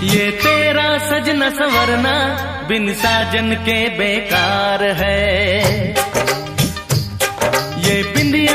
ये तेरा सजना संवरना बिन साजन के बेकार है।